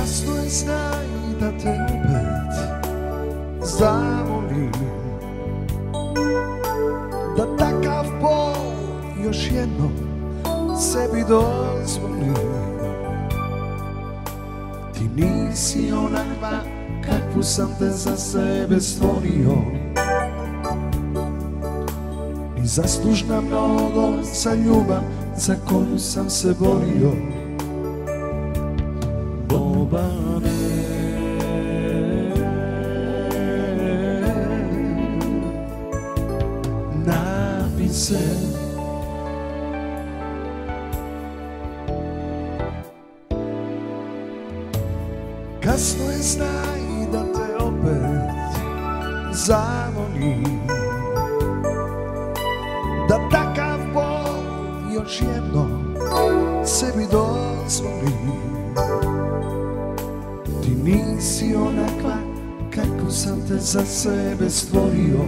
Kasno je, znaj da te opet zavolim, da takav bol još jednom sebi dozvolim. Ti nisi onakva kakvu sam te za sebe stvorio, ni zaslužna mnogo za ljubav za koju sam se borio. Bobane, napij se. Kasno je, znaj da te opet zavolim, da takav bol još jednom sebi dozvolim. Ti nisi onakva kako sam te za sebe stvorio,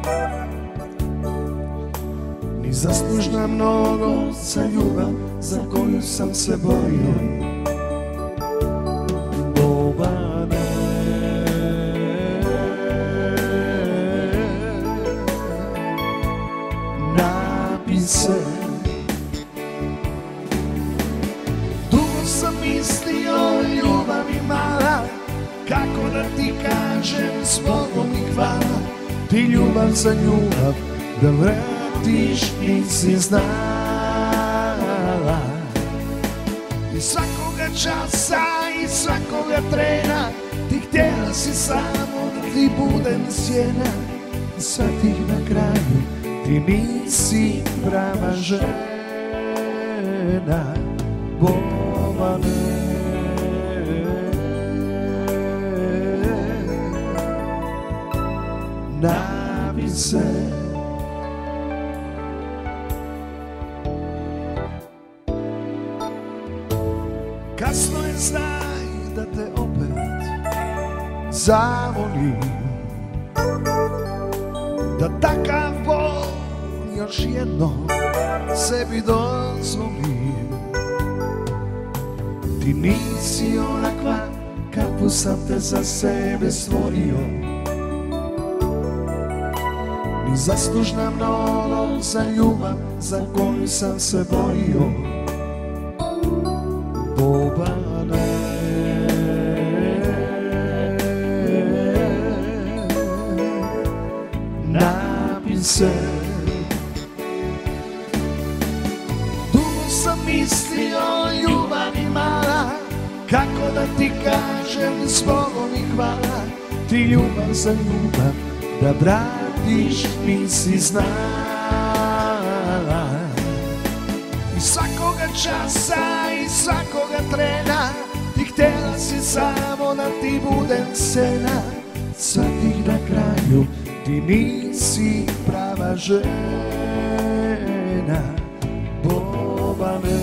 ni zaslužna mnogo za ljubav za koju sam se borio. Napij se. Dugo sam mislio, ljubavi mala, kako da ti kažem zbogom mi hvala. Ti ljubav za ljubav da vratiš nisi znala. I svakoga časa i svakoga trena ti htjela si samo da ti budem sjena. Shvatih na kraju ti nisi prava žena. Bobane, napij se. Kasno je, znaj da te opet zavolim, da takav bol još jednom sebi dozvolim. Ti nisi onakva kakvu sam te za sebe stvorio, ni zaslužna mnogo za ljubav za koju sam se borio. Bobane, napij se. Dugo sam mislio, ljubavi mala, kako da ti kažem zbogom mi hvala. Ti ljubav za ljubav da vratiš nisi znala. I svakoga časa i svakoga trena ti htjela si samo da ti budem sjena. Shvatih na kraju ti nisi prava žena. Bobane,